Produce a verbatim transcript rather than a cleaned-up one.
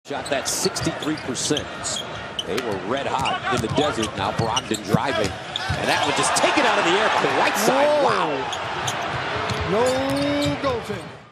Shot that sixty-three percent. They were red hot in the desert. Now Brogdon driving. And that one just taken out of the air by the right side. Whoa. Wow. No goaltending.